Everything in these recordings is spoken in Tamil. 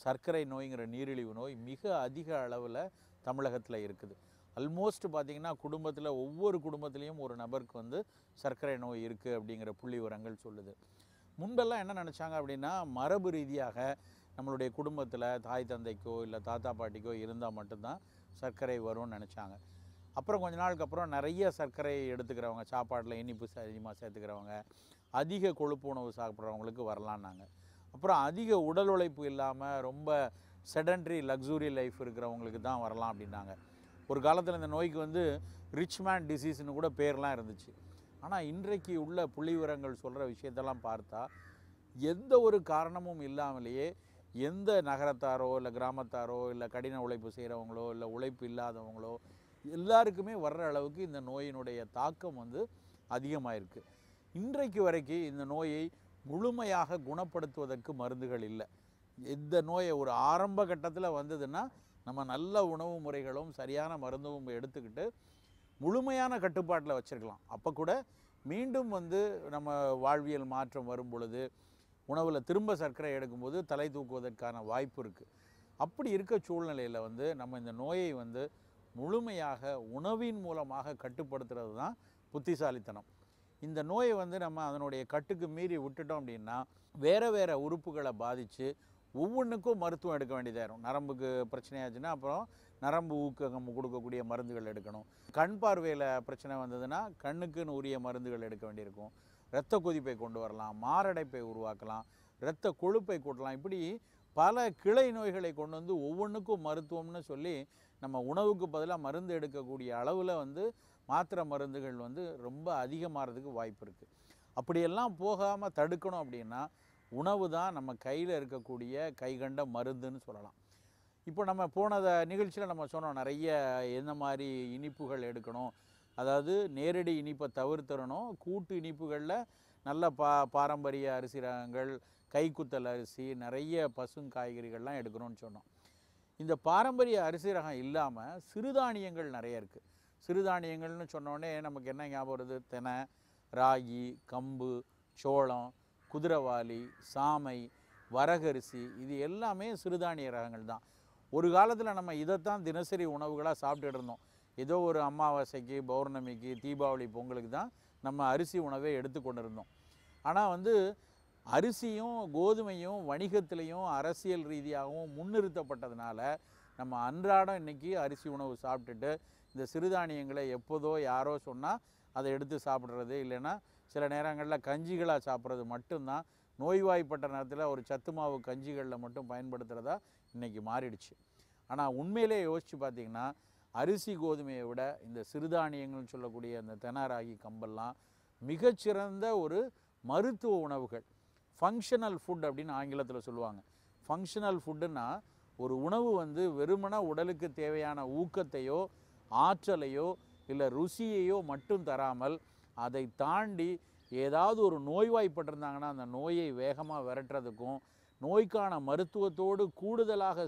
சர்க்கரை நோய்ங்கிற நீரிழிவு நோய் மிக அதிக அளவில் தமிழகத்தில் இருக்குது. ஆல்மோஸ்ட் பார்த்திங்கன்னா குடும்பத்தில் ஒவ்வொரு குடும்பத்துலேயும் ஒரு நபருக்கு வந்து சர்க்கரை நோய் இருக்குது அப்படிங்கிற புள்ளி விவரங்கள் சொல்லுது. முன்பெல்லாம் என்ன நினச்சாங்க அப்படின்னா, மரபு ரீதியாக நம்மளுடைய குடும்பத்தில் தாய் தந்தைக்கோ இல்லை தாத்தா பாட்டிக்கோ இருந்தால் மட்டும்தான் சர்க்கரை வரும்னு நினச்சாங்க. அப்புறம் கொஞ்ச நாளுக்கு அப்புறம் நிறைய சர்க்கரை எடுத்துக்கிறவங்க, சாப்பாட்டில் இனிப்பு அதிகமாக சேர்த்துக்கிறவங்க, அதிக கொழுப்பு உணவு சாப்பிட்றவங்களுக்கு வரலான்னாங்க. அப்புறம் அதிக உடல் உழைப்பு இல்லாமல் ரொம்ப செடன்ட்ரி லக்ஸுரி லைஃப் இருக்கிறவங்களுக்கு தான் வரலாம் அப்படின்னாங்க. ஒரு காலத்தில் இந்த நோய்க்கு வந்து ரிச் மேன் டிசீஸ்னு கூட பேர்லாம் இருந்துச்சு. ஆனால் இன்றைக்கு உள்ள புள்ளி விவரங்கள் சொல்கிற விஷயத்தெல்லாம் பார்த்தா எந்த ஒரு காரணமும் இல்லாமலேயே எந்த நகரத்தாரோ இல்லை கிராமத்தாரோ இல்லை கடின உழைப்பு செய்கிறவங்களோ இல்லை உழைப்பு இல்லாதவங்களோ எல்லாருக்குமே வர்ற அளவுக்கு இந்த நோயினுடைய தாக்கம் வந்து அதிகமாக இருக்குது. இன்றைக்கு வரைக்கும் இந்த நோயை முழுமையாக குணப்படுத்துவதற்கு மருந்துகள் இல்லை. இந்த நோயை ஒரு ஆரம்ப கட்டத்தில் வந்ததுன்னா நம்ம நல்ல உணவு முறைகளும் சரியான மருந்தும் எடுத்துக்கிட்டு முழுமையான கட்டுப்பாட்டில் வச்சுருக்கலாம். அப்போ கூட மீண்டும் வந்து நம்ம வாழ்வியல் மாற்றம் வரும் பொழுது உணவில் திரும்ப சர்க்கரை எடுக்கும்போது தலை தூக்குவதற்கான வாய்ப்பு இருக்குது. அப்படி இருக்க சூழ்நிலையில் வந்து நம்ம இந்த நோயை வந்து முழுமையாக உணவின் மூலமாக கட்டுப்படுத்துறது தான் புத்திசாலித்தனம். இந்த நோயை வந்து நம்ம அதனுடைய கட்டுக்கு மீறி விட்டுட்டோம் அப்படின்னா வேறு உறுப்புகளை பாதித்து ஒவ்வொன்றுக்கும் மருத்துவம் எடுக்க வேண்டியதாயிரும். நரம்புக்கு பிரச்சனையாச்சுன்னா அப்புறம் நரம்பு ஊக்கம் கொடுக்கக்கூடிய மருந்துகள் எடுக்கணும். கண் பார்வையில் பிரச்சனை வந்ததுன்னா கண்ணுக்குன்னு உரிய மருந்துகள் எடுக்க வேண்டியிருக்கும். இரத்த கொதிப்பை கொண்டு வரலாம், மாரடைப்பை உருவாக்கலாம், இரத்த கொழுப்பை கூட்டலாம். இப்படி பல கிளை நோய்களை கொண்டு வந்து ஒவ்வொன்றுக்கும் மருத்துவம்னு சொல்லி நம்ம உணவுக்கு பதிலாக மருந்து எடுக்கக்கூடிய அளவில் வந்து மாத்திரை மருந்துகள் வந்து ரொம்ப அதிகமாகிறதுக்கு வாய்ப்பு இருக்குது. அப்படியெல்லாம் போகாமல் தடுக்கணும் அப்படின்னா உணவு தான் நம்ம கையில் இருக்கக்கூடிய கைகண்ட மருந்துன்னு சொல்லலாம். இப்போ நம்ம போன நிகழ்ச்சியில் நம்ம சொன்னோம் நிறைய எந்த மாதிரி இனிப்புகள் எடுக்கணும், அதாவது நேரடி இனிப்பை தவிர்த்தரணும், கூட்டு இனிப்புகளில் நல்ல பாரம்பரிய அரிசி ரகங்கள், கைக்குத்தல் அரிசி, நிறைய பசுங்காய்கறிகள்லாம் எடுக்கணும்னு சொன்னோம். இந்த பாரம்பரிய அரிசி ரகம் இல்லாமல் சிறுதானியங்கள் நிறைய இருக்குது. சிறுதானியங்கள்னு சொன்னோடனே நமக்கு என்ன ஞாபகம் வருது? தெனை, ராகி, கம்பு, சோளம், குதிரைவாலி, சாமை, வரகரிசி, இது எல்லாமே சிறுதானிய ரகங்கள் தான். ஒரு காலத்தில் நம்ம இதைத்தான் தினசரி உணவுகளாக சாப்பிட்டுட்டு இருந்தோம். ஏதோ ஒரு அமாவாசைக்கு, பௌர்ணமிக்கு, தீபாவளி, பொங்கலுக்கு தான் நம்ம அரிசி உணவை எடுத்துக்கொண்டு இருந்தோம். ஆனால் வந்து அரிசியும் கோதுமையும் வணிகத்திலையும் அரசியல் ரீதியாகவும் முன்னிறுத்தப்பட்டதுனால நம்ம அன்றாடம் இன்றைக்கி அரிசி உணவு சாப்பிட்டுட்டு இந்த சிறுதானியங்களை எப்போதோ யாரோ சொன்னால் அதை எடுத்து சாப்பிட்றது, இல்லைன்னா சில நேரங்களில் கஞ்சிகளாக சாப்பிட்றது மட்டும்தான், நோய்வாய்ப்பட்ட நேரத்தில் ஒரு சத்து மாவு கஞ்சிகளில் மட்டும் பயன்படுத்துகிறதா இன்றைக்கி மாறிடுச்சு. ஆனால் உண்மையிலே யோசித்து பார்த்திங்கன்னா அரிசி கோதுமையை விட இந்த சிறுதானியங்கள்னு சொல்லக்கூடிய அந்த தெனை, ராகி, கம்பெல்லாம் மிகச்சிறந்த ஒரு மருத்துவ உணவுகள். ஃபங்க்ஷனல் ஃபுட் அப்படின்னு ஆங்கிலத்தில் சொல்லுவாங்க. ஃபங்க்ஷனல் ஃபுட்டுன்னா ஒரு உணவு வந்து வெறுமன உடலுக்கு தேவையான ஊக்கத்தையோ ஆற்றலையோ இல்லை ருசியையோ மட்டும் தராமல் அதை தாண்டி ஏதாவது ஒரு நோய்வாய்ப்பட்டிருந்தாங்கன்னா அந்த நோயை வேகமாக விரட்டுறதுக்கும் நோய்க்கான மருத்துவத்தோடு கூடுதலாக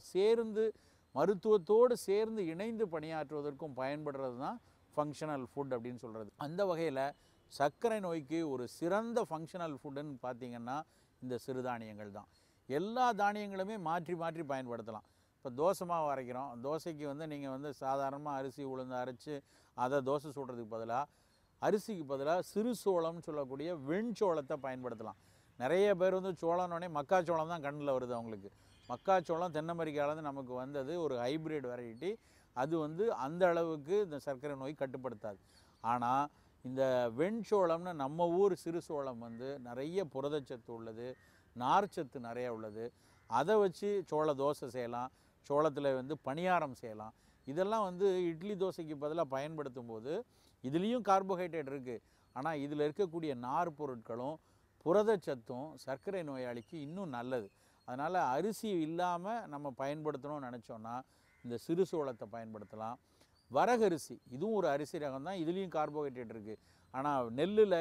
மருத்துவத்தோடு சேர்ந்து இணைந்து பணியாற்றுவதற்கும் பயன்படுறது தான் ஃபங்க்ஷனல் ஃபுட் அப்படின்னு சொல்கிறது. அந்த வகையில் சர்க்கரை நோய்க்கு ஒரு சிறந்த ஃபங்க்ஷனல் ஃபுட்டுன்னு பார்த்திங்கன்னா இந்த சிறுதானியங்கள் தான். எல்லா தானியங்களுமே மாற்றி மாற்றி பயன்படுத்தலாம். இப்போ தோசை மாவு அரைக்கிறோம், தோசைக்கு வந்து நீங்கள் வந்து சாதாரணமாக அரிசி உளுந்து அரைச்சி அதை தோசை சுடுறதுக்கு பதிலாக அரிசிக்கு பதிலாக சிறு சோளம்னு சொல்லக்கூடிய வெண்சோளத்தை பயன்படுத்தலாம். நிறைய பேர் வந்து சோளம்னோடனே மக்காச்சோளம் தான் கண்ணில் வருது அவங்களுக்கு. மக்காச்சோளம் தென்னமரிக்காலேருந்து நமக்கு வந்தது ஒரு ஹைப்ரிட் வெரைட்டி. அது வந்து அந்த அளவுக்கு இந்த சர்க்கரை நோய் கட்டுப்படுத்தாது. ஆனால் இந்த வெண்சோளம்னு நம்ம ஊர் சிறு சோளம் வந்து நிறைய புரதச்சத்து உள்ளது, நார்ச்சத்து நிறைய உள்ளது. அதை வச்சு சோள தோசை செய்யலாம், சோளத்தில் வந்து பணியாரம் செய்யலாம். இதெல்லாம் வந்து இட்லி தோசைக்கு பதிலாக பயன்படுத்தும் போது இதுலேயும் கார்போஹைட்ரேட் இருக்குது, ஆனால் இதில் இருக்கக்கூடிய நார் பொருட்களும் புரதச்சத்தும் சர்க்கரை நோயாளிக்கு இன்னும் நல்லது. அதனால் அரிசி இல்லாமல் நம்ம பயன்படுத்தணும்னு நினச்சோன்னா இந்த சிறு சோளத்தை பயன்படுத்தலாம். வரகரிசி இதுவும் ஒரு அரிசி ரகம் தான், இதுலேயும் கார்போஹைட்ரேட் இருக்குது. ஆனால் நெல்லில்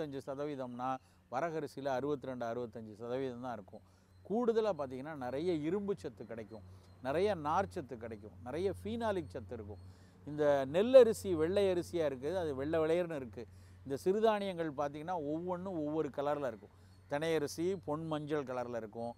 75%, வரகரிசியில் 62-65% தான் இருக்கும். கூடுதலாக பார்த்திங்கன்னா நிறைய இரும்பு சத்து கிடைக்கும், நிறைய நார்ச்சத்து கிடைக்கும், நிறைய ஃபீனாலிக் சத்து இருக்கும். இந்த நெல்லரிசி வெள்ளை அரிசியாக இருக்குது, அது வெள்ளை விளையர்னு இருக்குது. இந்த சிறுதானியங்கள் பார்த்திங்கன்னா ஒவ்வொன்றும் ஒவ்வொரு கலரில் இருக்கும். தினையரிசி பொன் மஞ்சள் கலரில் இருக்கும்,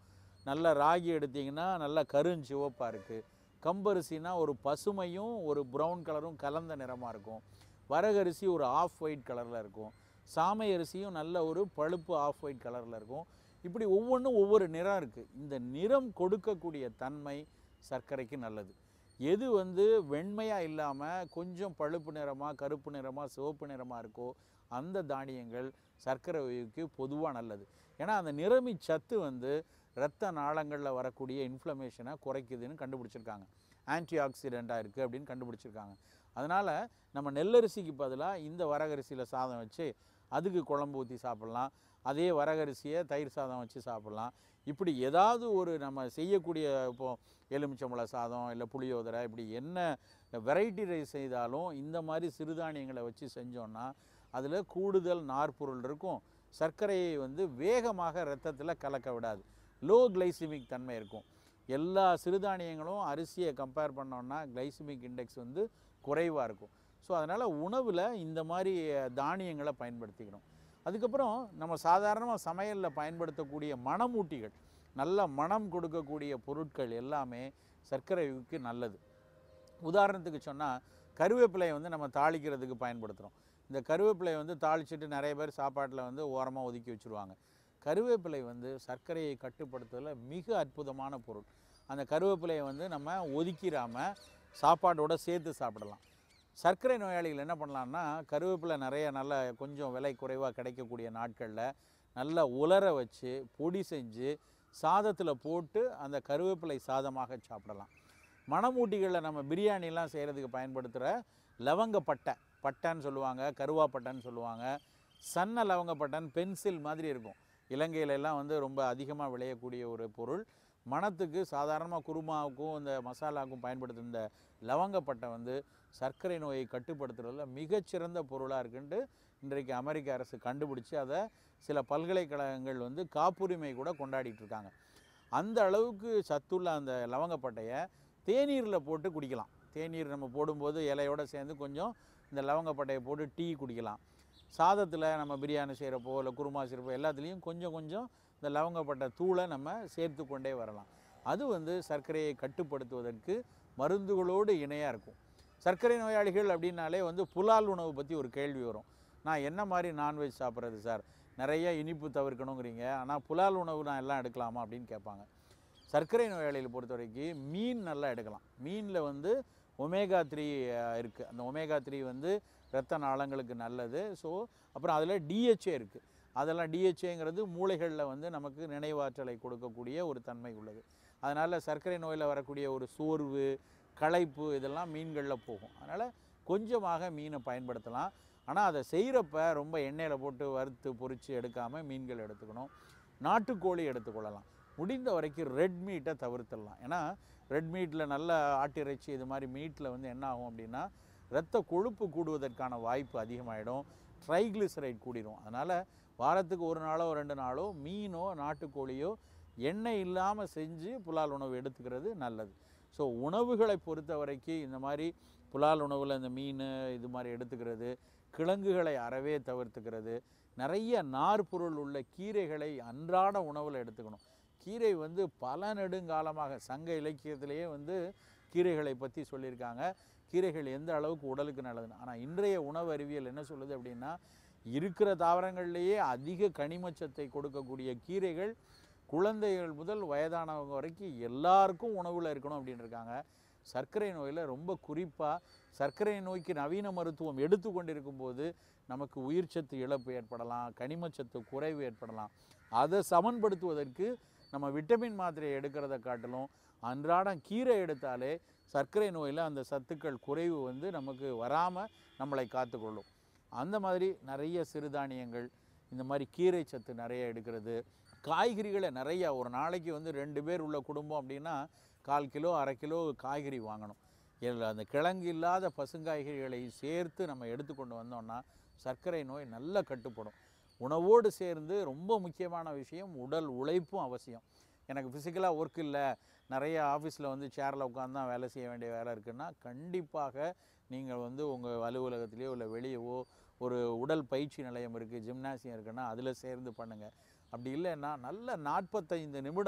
நல்ல ராகி எடுத்திங்கன்னா நல்ல கருஞ்சிவப்பாக இருக்குது. கம்பரிசினா ஒரு பசுமையும் ஒரு ப்ரௌன் கலரும் கலந்த நிறமாக இருக்கும். வரகரிசி ஒரு ஆஃப் ஒயிட் கலரில் இருக்கும். சாமை அரிசியும் நல்ல ஒரு பழுப்பு ஆஃப் ஒயிட் கலரில் இருக்கும். இப்படி ஒவ்வொன்றும் ஒவ்வொரு நிறம் இருக்குது. இந்த நிறம் கொடுக்கக்கூடிய தன்மை சர்க்கரைக்கு நல்லது. எது வெண்மையாக இல்லாமல் கொஞ்சம் பழுப்பு நிறமாக, கருப்பு நிறமாக, சிவப்பு நிறமாக இருக்கோ அந்த தானியங்கள் சர்க்கரை நோய்க்கு பொதுவாக நல்லது. ஏன்னா அந்த நிறமி சத்து இரத்த நாளங்களில் வரக்கூடிய இன்ஃப்ளமேஷனை குறைக்குதுன்னு கண்டுபிடிச்சிருக்காங்க. ஆன்டி ஆக்சிடெண்ட்டாக இருக்குது அப்படின்னு கண்டுபிடிச்சிருக்காங்க. அதனால் நம்ம நெல்லரிசிக்கு பதிலாக இந்த வரகரிசியில் சாதம் வச்சு அதுக்கு குழம்பு ஊற்றி சாப்பிட்லாம். அதே வரகரிசியை தயிர் சாதம் வச்சு சாப்பிட்லாம். இப்படி ஏதாவது ஒரு நம்ம செய்யக்கூடிய இப்போது எலுமிச்சம்பழ சாதம் இல்லை புளியோதரை இப்படி என்ன வெரைட்டி ரைஸ் செய்தாலும் இந்த மாதிரி சிறுதானியங்களை வச்சு செஞ்சோன்னா அதில் கூடுதல் நார்ப்பொருள் இருக்கும். சர்க்கரையை வேகமாக இரத்தத்தில் கலக்க விடாது. லோ கிளைசிமிக் தன்மை இருக்கும். எல்லா சிறுதானியங்களும் அரிசியை கம்பேர் பண்ணோன்னா கிளைசிமிக் இண்டெக்ஸ் குறைவாக இருக்கும். ஸோ அதனால் உணவில் இந்த மாதிரி தானியங்களை பயன்படுத்திக்கணும். அதுக்கப்புறம் நம்ம சாதாரணமாக சமையலில் பயன்படுத்தக்கூடிய மணமூட்டிகள், நல்ல மணம் கொடுக்கக்கூடிய பொருட்கள் எல்லாமே சர்க்கரைக்கு நல்லது. உதாரணத்துக்கு சொன்னால் கருவேப்பிலையை நம்ம தாளிக்கிறதுக்கு பயன்படுத்துகிறோம். இந்த கருவேப்பிலையை தாளிச்சிட்டு நிறைய பேர் சாப்பாட்டில் ஓரமாக ஒதுக்கி வச்சுருவாங்க. கருவேப்பிலை சர்க்கரையை கட்டுப்படுத்துவதில் மிக அற்புதமான பொருள். அந்த கருவேப்பிலையை நம்ம ஒதுக்கிடாமல் சாப்பாட்டோடு சேர்த்து சாப்பிடலாம். சர்க்கரை நோயாளிகள் என்ன பண்ணலான்னா, கருவேப்பிலை நிறைய நல்ல கொஞ்சம் விலை குறைவாக கிடைக்கக்கூடிய நாட்களில் நல்லா உலர வச்சு பொடி செஞ்சு சாதத்தில் போட்டு அந்த கருவேப்பிலை சாதமாக சாப்பிடலாம். மணமூட்டிகளில் நம்ம பிரியாணிலாம் செய்கிறதுக்கு பயன்படுத்துகிற லவங்கப்பட்டை, பட்டைன்னு சொல்லுவாங்க, கருவாப்பட்டைன்னு சொல்லுவாங்க. சன்ன லவங்கப்பட்டைன்னு பென்சில் மாதிரி இருக்கும். இலங்கையிலெல்லாம் ரொம்ப அதிகமாக விளையக்கூடிய ஒரு பொருள். மணத்துக்கு சாதாரணமாக குருமாவுக்கும் இந்த மசாலாவுக்கும் பயன்படுத்தும் இந்த லவங்கப்பட்டை சர்க்கரை நோயை கட்டுப்படுத்துறதுல மிகச்சிறந்த பொருளாக இருக்குன்ட்டு இன்றைக்கு அமெரிக்க அரசு கண்டுபிடிச்சி அதை சில பல்கலைக்கழகங்கள் காப்புரிமை கூட கொண்டாடிட்டு இருக்காங்க. அந்த அளவுக்கு சத்துள்ள அந்த லவங்கப்பட்டையை தேநீரில் போட்டு குடிக்கலாம். தேநீர் நம்ம போடும்போது இலையோடு சேர்ந்து கொஞ்சம் இந்த லவங்கப்பட்டையை போட்டு டீ குடிக்கலாம். சாதத்தில் நம்ம பிரியாணி செய்கிறப்போ இல்லை குருமா செய்கிறப்போ எல்லாத்துலேயும் கொஞ்சம் கொஞ்சம் இந்த லவங்கப்பட்டை தூளை நம்ம சேர்த்து கொண்டே வரலாம். அது சர்க்கரையை கட்டுப்படுத்துவதற்கு மருந்துகளோடு இணையாக இருக்கும். சர்க்கரை நோயாளிகள் அப்படின்னாலே புலால் உணவு பற்றி ஒரு கேள்வி வரும். நான் என்ன மாதிரி நான்வெஜ் சாப்பிட்றது சார், நிறைய இனிப்பு தவிர்க்கணுங்கிறீங்க, ஆனால் புலால் உணவு நான் எல்லாம் எடுக்கலாமா அப்படின்னு கேட்பாங்க. சர்க்கரை நோயாளிகளை பொறுத்த வரைக்கும் மீன் நல்லா எடுக்கலாம். மீனில் ஒமேகா 3 இருக்குது. அந்த ஒமேகா 3 இரத்த நாளங்களுக்கு நல்லது. ஸோ அப்புறம் அதில் டிஹெச்ஏ இருக்குது. அதெல்லாம் டிஹெச்ஏங்கிறது மூளைகளில் நமக்கு நினைவாற்றலை கொடுக்கக்கூடிய ஒரு தன்மை உள்ளது. அதனால் சர்க்கரை நோயில் வரக்கூடிய ஒரு சோர்வு, களைப்பு இதெல்லாம் மீன்களில் போகும். அதனால் கொஞ்சமாக மீனை பயன்படுத்தலாம். ஆனால் அதை செய்கிறப்ப ரொம்ப எண்ணெயில் போட்டு வறுத்து பொரித்து எடுக்காமல் மீன்கள் எடுத்துக்கணும். நாட்டுக்கோழி எடுத்துக்கொள்ளலாம். முடிந்த வரைக்கும் ரெட் மீட்டை தவிர்த்துடலாம். ஏன்னா ரெட் மீட்டில் நல்ல ஆட்டிறைச்சி இது மாதிரி மீட்டில் என்ன ஆகும் அப்படின்னா இரத்த கொழுப்பு கூடுவதற்கான வாய்ப்பு அதிகமாகிடும். ட்ரைக்ளிசரைட் கூடிடும். அதனால் வாரத்துக்கு ஒரு நாளோ 2 நாளோ மீனோ நாட்டுக்கோழியோ எண்ணெய் இல்லாமல் செஞ்சு புலால் உணவு எடுத்துக்கிறது நல்லது. ஸோ உணவுகளை பொறுத்த வரைக்கும் இந்த மாதிரி புலால் உணவில் இந்த மீன் இது மாதிரி எடுத்துக்கிறது, கிழங்குகளை அறவே தவிர்த்துக்கிறது, நிறைய நார்பொருள் உள்ள கீரைகளை அன்றாட உணவில் எடுத்துக்கணும். கீரை பல நெடுங்காலமாக சங்க இலக்கியத்திலேயே கீரைகளை பற்றி சொல்லியிருக்காங்க. கீரைகள் எந்த அளவுக்கு உடலுக்கு நல்லதுன்னு. ஆனால் இன்றைய உணவு அறிவியல் என்ன சொல்லுது அப்படின்னா, இருக்கிற தாவரங்கள்லேயே அதிக கனிமச்சத்தை கொடுக்கக்கூடிய கீரைகள் குழந்தைகள் முதல் வயதானவங்க வரைக்கும் எல்லாருக்கும் உணவில் இருக்கணும் அப்படின்னு இருக்காங்க. சர்க்கரை நோயில் ரொம்ப குறிப்பாக சர்க்கரை நோய்க்கு நவீன மருத்துவம் எடுத்து கொண்டிருக்கும் போது நமக்கு உயிர்ச்சத்து இழப்பு ஏற்படலாம், கனிமச்சத்து குறைவு ஏற்படலாம். அதை சமன்படுத்துவதற்கு நம்ம விட்டமின் மாத்திரையை எடுக்கிறத காட்டிலும் அன்றாடம் கீரை எடுத்தாலே சர்க்கரை நோயில் அந்த சத்துக்கள் குறைவு நமக்கு வராமல் நம்மளை காத்துக்கொள்ளும். அந்த மாதிரி நிறைய சிறுதானியங்கள், இந்த மாதிரி கீரை சத்து நிறைய எடுக்கிறது, காய்கறிகளை நிறையா ஒரு நாளைக்கு 2 பேர் உள்ள குடும்பம் அப்படின்னா 1/4 கிலோ 1/2 கிலோ காய்கறி வாங்கணும். அந்த கிழங்கு இல்லாத பசுங்காய்கறிகளை சேர்த்து நம்ம எடுத்துக்கொண்டு வந்தோம்னா சர்க்கரை நோய் நல்லா கட்டுப்படும். உணவோடு சேர்ந்து ரொம்ப முக்கியமான விஷயம் உடல் உழைப்பும் அவசியம். எனக்கு ஃபிசிக்கலாக ஒர்க் இல்லை, நிறைய ஆஃபீஸில் சேரில் உட்காந்து தான் வேலை செய்ய வேண்டிய வேலை இருக்குன்னா கண்டிப்பாக நீங்கள் உங்கள் அலுவலகத்திலேயோ இல்லை வெளியவோ ஒரு உடல் பயிற்சி நிலையம் இருக்குது, ஜிம்னாசியம் இருக்குன்னா அதில் சேர்ந்து பண்ணுங்கள். அப்படி இல்லைன்னா நல்ல 45 நிமிடம்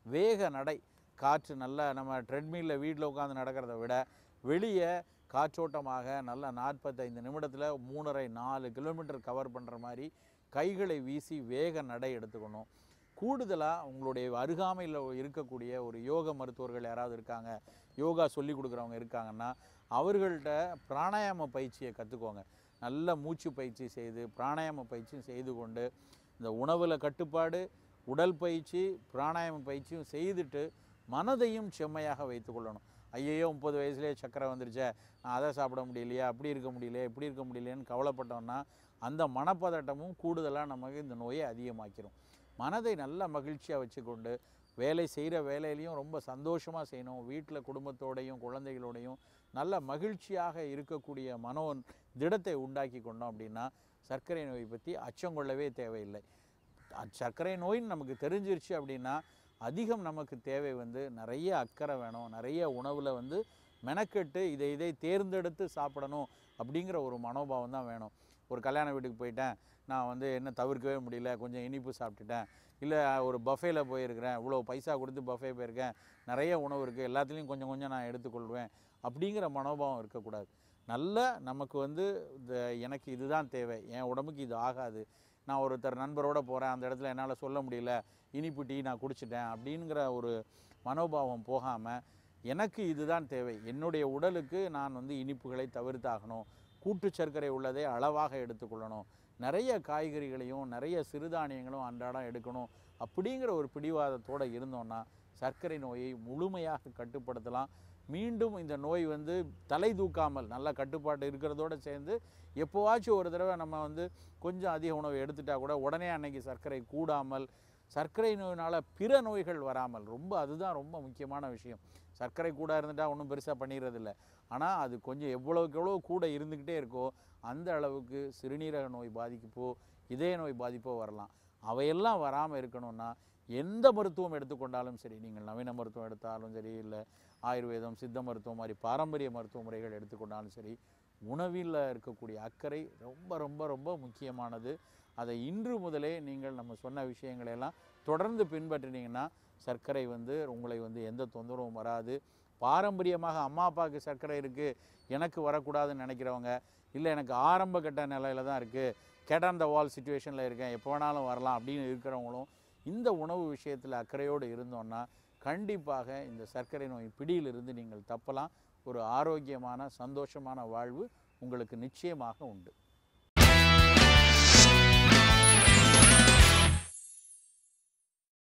வேக நடை, காற்று நல்லா நம்ம ட்ரெட்மில்ல வீட்டில் உட்காந்து நடக்கிறத விட வெளியே காற்றோட்டமாக நல்லா 45 நிமிடத்தில் 3.5-4 கிலோமீட்டர் கவர் பண்ணுற மாதிரி கைகளை வீசி வேக நடை எடுத்துக்கணும். கூடுதலாக உங்களுடைய அருகாமையில் இருக்கக்கூடிய ஒரு யோக மருத்துவர்கள் யாராவது இருக்காங்க, யோகா சொல்லி கொடுக்குறவங்க இருக்காங்கன்னா அவர்கள்ட்ட பிராணாயாம பயிற்சியை கற்றுக்கோங்க. நல்ல மூச்சு பயிற்சி செய்து பிராணாயாம பயிற்சியும் செய்து கொண்டு இந்த உணவில் கட்டுப்பாடு, உடல் பயிற்சி, பிராணாயாம பயிற்சியும் செய்துட்டு மனதையும் செம்மையாக வைத்து கொள்ளணும். ஐயையோ 30 வயசுலேயே சக்கரை வந்துருச்சே, நான் அதை சாப்பிட முடியலையா, அப்படி இருக்க முடியலையே, இப்படி இருக்க முடியலையேன்னு கவலைப்பட்டோம்னா அந்த மனப்பதட்டமும் கூடுதலாக நமக்கு இந்த நோயை அதிகமாக்கிடும். மனதை நல்ல மகிழ்ச்சியாக வச்சுக்கொண்டு வேலை செய்கிற வேலையிலையும் ரொம்ப சந்தோஷமாக செய்யணும். வீட்டில் குடும்பத்தோடையும் குழந்தைகளோடையும் நல்ல மகிழ்ச்சியாக இருக்கக்கூடிய மனோ திடத்தை உண்டாக்கி கொண்டோம் அப்படின்னா சர்க்கரை நோய் பற்றி அச்சம் கொள்ளவே தேவையில்லை. சர்க்கரை நோயின்னு நமக்கு தெரிஞ்சிருச்சு அப்படின்னா அதிகம் நமக்கு தேவை நிறைய அக்கறை வேணும். நிறைய உணவில் மெனக்கெட்டு இதை தேர்ந்தெடுத்து சாப்பிடணும் அப்படிங்கிற ஒரு மனோபாவம் தான் வேணும். ஒரு கல்யாண வீட்டுக்கு போயிட்டேன், நான் என்ன தவிர்க்கவே முடியல, கொஞ்சம் இனிப்பு சாப்பிட்டுட்டேன், இல்லை ஒரு பஃபேயில் போயிருக்கிறேன், இவ்வளோ பைசா கொடுத்து பஃபே போயிருக்கேன், நிறைய உணவு இருக்குது, எல்லாத்துலேயும் கொஞ்சம் கொஞ்சம் நான் எடுத்துக்கொள்வேன் அப்படிங்கிற மனோபாவம் இருக்கக்கூடாது. நல்ல நமக்கு இந்த எனக்கு இதுதான் தேவை, என் உடம்புக்கு இது ஆகாது, நான் ஒருத்தர் நண்பரோடு போகிறேன், அந்த இடத்துல என்னால் சொல்ல முடியல, இனிப்பு டீ நான் குடிச்சிட்டேன் அப்படிங்கிற ஒரு மனோபாவம் போகாமல் எனக்கு இதுதான் தேவை, என்னுடைய உடலுக்கு நான் இனிப்புகளை தவிர்த்தாகணும், கூட்டு சர்க்கரை உள்ளதை அளவாக எடுத்துக்கொள்ளணும், நிறைய காய்கறிகளையும் நிறைய சிறுதானியங்களும் அன்றாடம் எடுக்கணும் அப்படிங்கிற ஒரு பிடிவாதத்தோடு இருந்தோன்னா சர்க்கரை நோயை முழுமையாக கட்டுப்படுத்தலாம். மீண்டும் இந்த நோய் தலை தூக்காமல் நல்ல கட்டுப்பாடு இருக்கிறதோடு சேர்ந்து எப்போவாச்சும் ஒரு தடவை நம்ம கொஞ்சம் அதிக உணவு எடுத்துட்டா கூட உடனே அன்னைக்கு சர்க்கரை கூடாமல், சர்க்கரை நோயினால் பிற நோய்கள் வராமல், அதுதான் ரொம்ப முக்கியமான விஷயம். சர்க்கரை கூட இருந்துட்டால் ஒன்றும் பெருசாக பண்ணிடுறதில்ல, ஆனால் அது கொஞ்சம் எவ்வளோக்கு எவ்வளோ கூட இருந்துக்கிட்டே இருக்கோ அந்த அளவுக்கு சிறுநீரக நோய் பாதிப்போ இதய நோய் பாதிப்போ வரலாம். அவையெல்லாம் வராமல் இருக்கணும்னா எந்த மருத்துவம் எடுத்துக்கொண்டாலும் சரி, நீங்கள் நவீன மருத்துவம் எடுத்தாலும் சரி, இல்லை ஆயுர்வேதம், சித்த மருத்துவம் மாதிரி பாரம்பரிய மருத்துவ முறைகள் எடுத்துக்கொண்டாலும் சரி, உணவில் இருக்கக்கூடிய அக்கறை ரொம்ப ரொம்ப ரொம்ப முக்கியமானது. அதை இன்று முதலே நீங்கள் நம்ம சொன்ன விஷயங்களையெல்லாம் தொடர்ந்து பின்பற்றினீங்கன்னா சர்க்கரை உங்களை எந்த தொந்தரவும் வராது. பாரம்பரியமாக அம்மா அப்பாவுக்கு சர்க்கரை இருக்குது, எனக்கு வரக்கூடாதுன்னு நினைக்கிறவங்க, இல்லை எனக்கு ஆரம்ப கட்ட நிலையில் தான் இருக்குது, கேட் ஆன் த வால் சிச்சுவேஷனில் இருக்கேன், எப்போ வேணாலும் வரலாம் அப்படின்னு இருக்கிறவங்களும் இந்த உணவு விஷயத்தில் அக்கறையோடு இருந்தோன்னா கண்டிப்பாக இந்த சர்க்கரை நோய் பிடியிலிருந்து நீங்கள் தப்பலாம். ஒரு ஆரோக்கியமான சந்தோஷமான வாழ்வு உங்களுக்கு நிச்சயமாக உண்டு.